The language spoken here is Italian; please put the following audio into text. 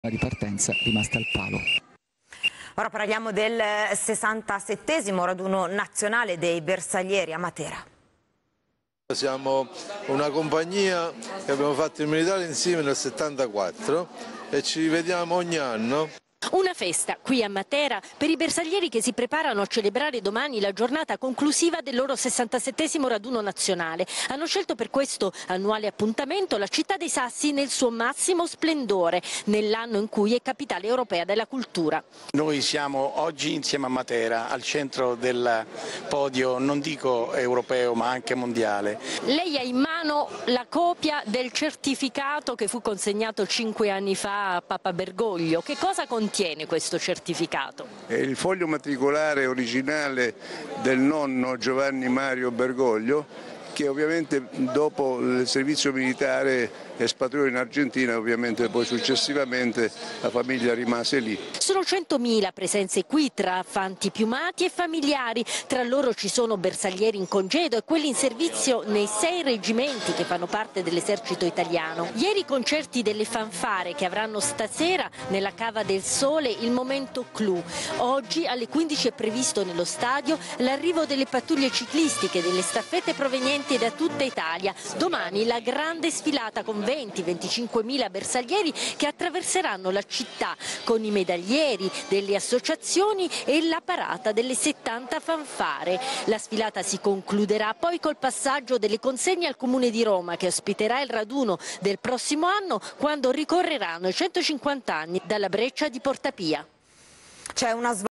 La ripartenza rimasta al palo. Ora parliamo del 67° raduno nazionale dei bersaglieri a Matera. Siamo una compagnia che abbiamo fatto il militare insieme nel 74 e ci rivediamo ogni anno. Una festa qui a Matera per i bersaglieri che si preparano a celebrare domani la giornata conclusiva del loro 67° raduno nazionale. Hanno scelto per questo annuale appuntamento la città dei Sassi nel suo massimo splendore, nell'anno in cui è capitale europea della cultura. Noi siamo oggi insieme a Matera al centro del podio, non dico europeo ma anche mondiale. Lei ha in mano la copia del certificato che fu consegnato 5 anni fa a Papa Bergoglio. Che cosa contiene questo certificato? È il foglio matricolare originale del nonno Giovanni Mario Bergoglio, che ovviamente dopo il servizio militare espatriò in Argentina, ovviamente poi successivamente la famiglia rimase lì. Sono 100.000 presenze qui tra fanti piumati e familiari, tra loro ci sono bersaglieri in congedo e quelli in servizio nei 6 reggimenti che fanno parte dell'esercito italiano. Ieri i concerti delle fanfare che avranno stasera nella Cava del Sole il momento clou. Oggi alle 15 è previsto nello stadio l'arrivo delle pattuglie ciclistiche, delle staffette provenienti da tutta Italia. Domani la grande sfilata con 20-25.000 bersaglieri che attraverseranno la città con i medaglieri delle associazioni e la parata delle 70 fanfare. La sfilata si concluderà poi col passaggio delle consegne al Comune di Roma, che ospiterà il raduno del prossimo anno quando ricorreranno i 150 anni dalla breccia di Porta Pia. C'è una